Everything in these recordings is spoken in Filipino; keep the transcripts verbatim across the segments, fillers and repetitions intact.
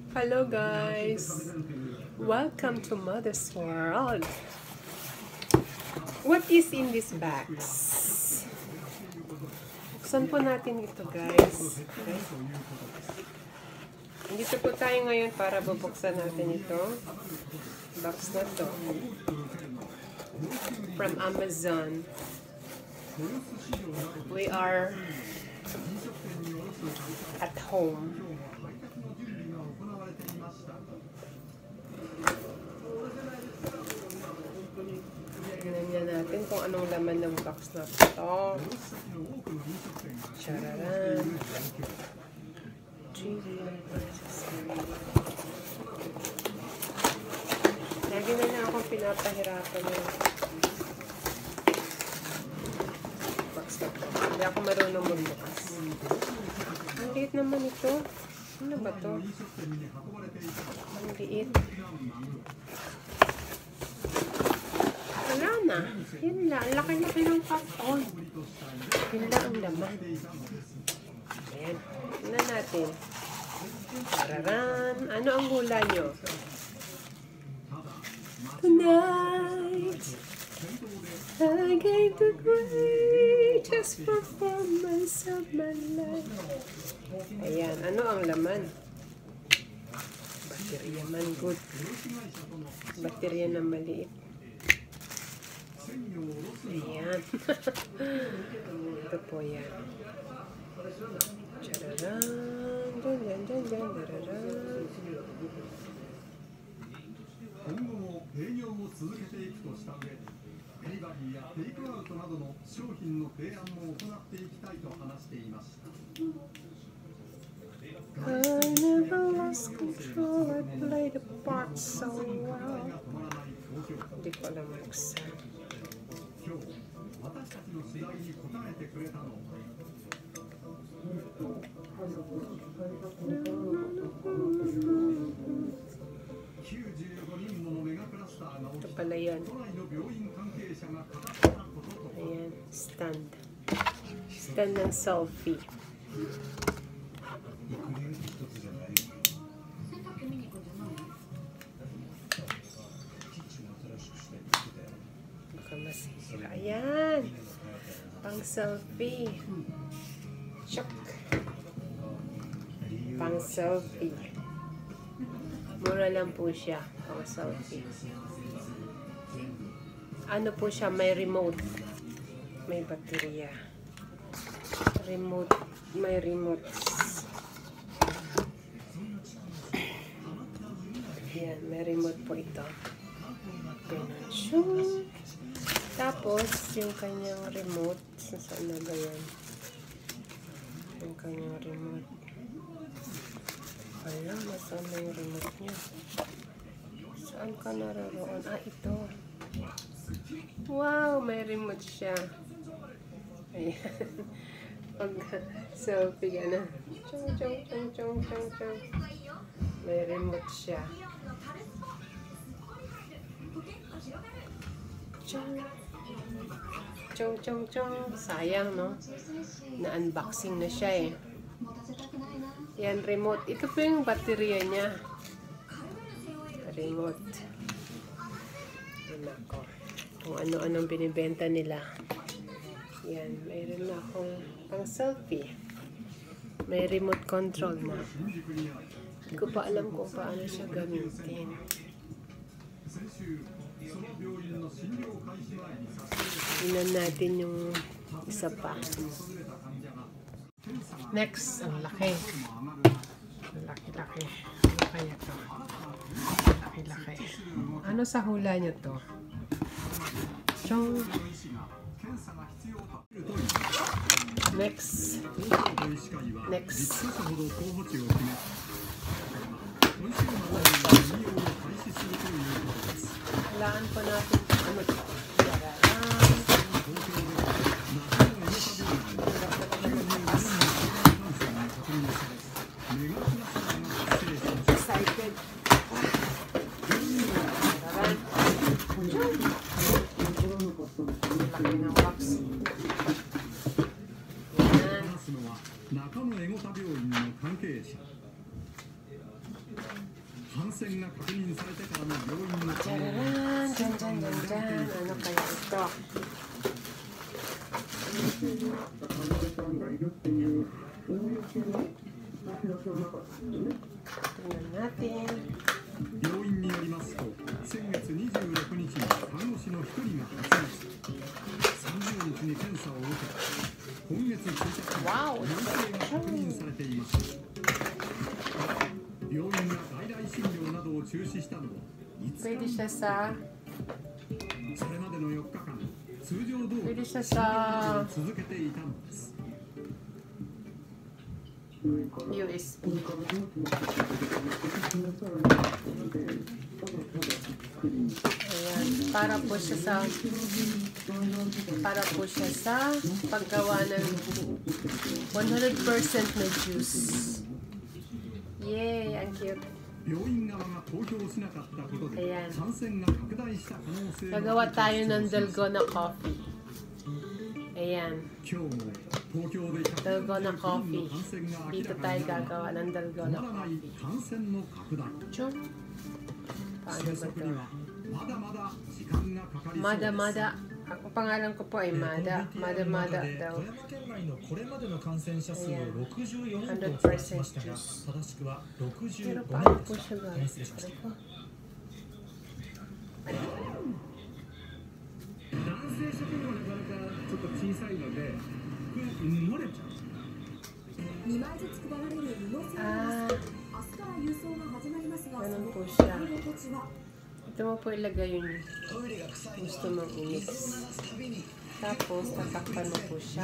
Hello guys! Welcome to Mother's World! What is in this box? Buksan po natin ito guys. Okay. Dito po tayo ngayon para bubuksan natin ito. Box na to. From Amazon. We are at home. Tingnan natin kung anong laman ng box na ito. Chararan. Lagi na lang akong pinapahirapan yung box na ito. Hindi ako marunong magbukas. Ang liit naman ito. Ano ba ito? Ang liit. Wala na. Yun lang. Ang laki-laki ng karton. Yun lang ang laman. Ayan. Tignan natin. Tararan. Ano ang hula nyo? Tonight, I gave the greatest performance of my life. Ayan. Ano ang laman? Baterya man good. Baterya na maliit. Ayan. Ito po yan. Chararan. Dun, dun, dun, dun, dararan. I never lost control. I played the part so well. Hindi ko alam magsan. Ito pala yan. Ayan, stand. Stand ng selfie. Baka masira. Ayan. Pang selfie. Shock. Pang selfie. Mura lang po siya. Pang selfie. Ano po siya? May remote. May baterya. Remote. May remote. Ayan. May remote po ito. Ganun. Tapos, yung kanyang remote. Saan na ba yan? Yung kanyang remote. Alam, nasaan na yung remote niya? Saan ka naroon? Ah, ito. Wow, may remote siya. Ayan. Pag selfie ka na. Chong, chong, chong, chong, chong, chong. May remote siya. Chong. Chong, chong, chong. Sayang, no? Na-unboxing na siya, eh. Yan, remote. Ito po yung baterya niya. Remote. Yan ako. Kung ano-anong binibenta nila. Yan, mayroon na akong pang selfie. May remote control na. Hindi ko pa alam kung paano siya gamitin. Tingnan natin yung isa pa. Next, ang laki. Ang laki-laki. Ano kaya to? Laki-laki. Ano sa hula nyo to? Chong. Next. Next. Halaan po natin ano to? Excited. Laki ng box. Yan. Tararan! Dyan, dyan, dyan, dyan. Ano kaya ito? Tingnan natin. 病院によりますと、先月にじゅうろくにちに看護師のひとりが発熱。さんじゅうにちに検査を受け、今月ついたちに陽性が確認されています。病院が外来診療などを中止したのは、いつか Pwede siya sa... それまでのよっかかん、通常通り Pwede siya 診療 sa を続けていたのです。 U S B. Ayan. Para po siya sa... Para po siya sa paggawa ng one hundred percent na juice. Yay! Ang cute. 病院側が投票しなかったことで Ayan. 感染が拡大した可能性が Gagawa tayo ng dalgona coffee. Ayan. 今日も東京で Dalgona coffee. 感染が明 Dito らか tayo になる gagawa ng 止 dalgona まらない coffee. 感染の拡大 Chum. Paano 収 ba 束 ito? にはまだまだ時間がかかりそうです Mada Mada. Ang pangalan ko po ay Mada. Mada Mada daw. 富山県内のこれまでの感染者数をろくじゅうよにんとお伝えしましたが、正しくはろくじゅう Pero ご paano 人 po でした。 siya 大変失礼しました。 gagawin? 男性職員はなかなかちょっと小さいので漏れちゃうにまいずつ配られる布製のマスク、明日から郵送が始まりますが、そ Ganun の po 使 siya. い心地は Ito mo po ilagay yung gusto mong i-mix. Tapos, tatakpan mo po siya.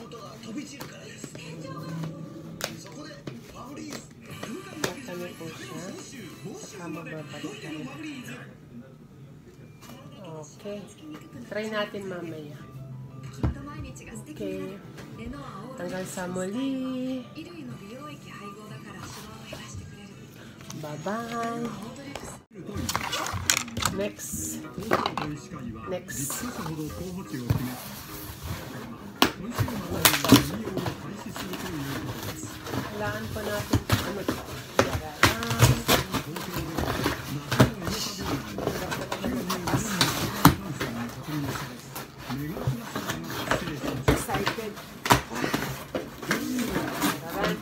Tatakpan mo po siya. Saka mababalikan. Okay. Try natin mamaya. きっと毎日が素敵になる。レノアオーダー Hanggang sa muli. 衣類の美容液配合だからシワを減らしてくれる。 Bye-bye. オートレックス Next. 東京都医師会は Next. じゅっかしょほど候補地を決め今週末に利用を開始するということです Kailangan po natin ano ito? Yararan. 東京では夏の江ノ病院できゅうじゅうごにんの感染が確認されメガクラスターが発生しました Excited. Yararan.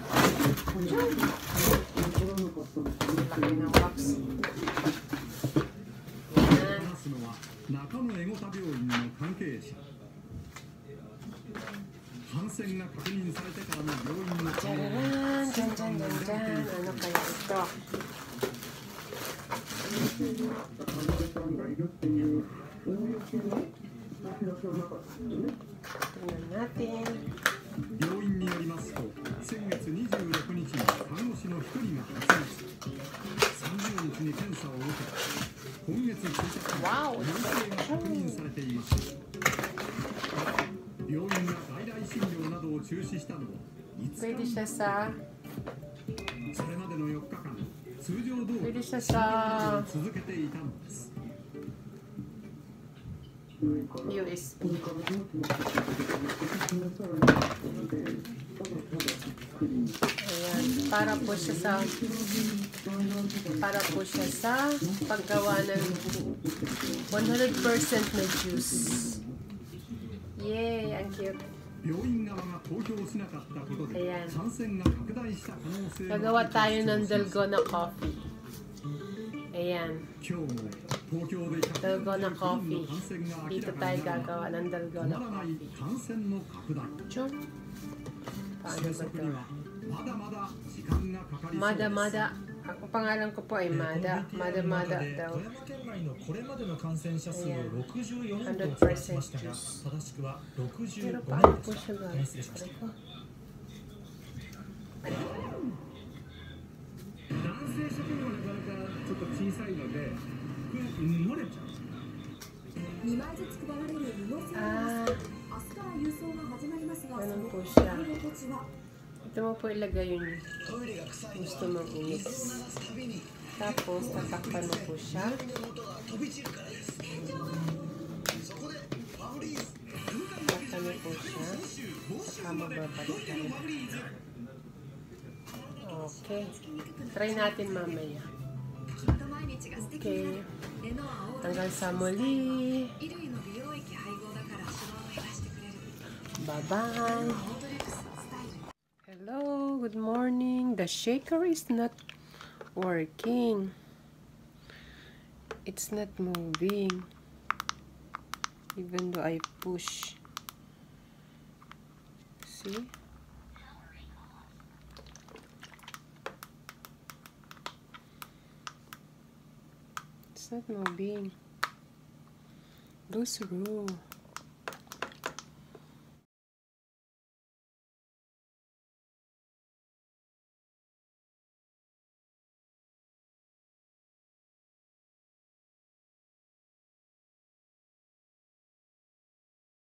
Laki ng wax. 話すのは中野江ノ田病院の関係者感染が確認されてからの病院の対応 Tararan! Dyan, dyan, dyan, dyan. Ano kaya ito? Tingnan natin. 病院によりますと先月にじゅうろくにちに看護師のひとりが発熱さんじゅうにちに検査を受け今月ついたちに Wow! 陽性が確認されています病院が外来診療などを中止したのはいつか Pwede siya sa... それまでのよっかかん通常通り Pwede siya 診療 sa... を続けていたのです U S B. Ayan. Para po siya sa... Para po siya sa paggawa ng one hundred percent na juice. Yay! Ang cute. 病院側が投票しなかったことで Ayan. 感染が拡大した可能性が Gagawa tayo ng dalgona coffee. Ayan. 今日も東京で Dalgona coffee. 感染が明 Dito らか tayo になる gagawa ng 止 dalgona まらない coffee. 感染の拡大 Chum. Paano 収 ba 束に ito? はまだまだ時間がかかりそうで Mada す Mada. Ang pangalan ko po ay Mada. Mada Mada で daw. 富山県内のこれまでの感染者数をろくじゅうよにんとお伝えしましたが、正しくはろくじゅ Pero うご paano 人 po でした。 siya 大変失礼しました。 gagawin? 男性職員はなかなかちょっと小さいので漏れちゃうにまいずつ配られる布製のマスク、 Ah, 明日から郵送が始まりますが、そ ganun の po 使 siya. い心地は Ito mo po ilagay yung gusto mong i-mix. Tapos, tatakpan mo po siya. Tatakpan mo po siya. Saka mababalikan. Okay. Try natin mamaya. Okay. Hanggang sa muli. Bye-bye. Hello, good morning. The shaker is not working. It's not moving. Even though I push. See? It's not moving. Go through.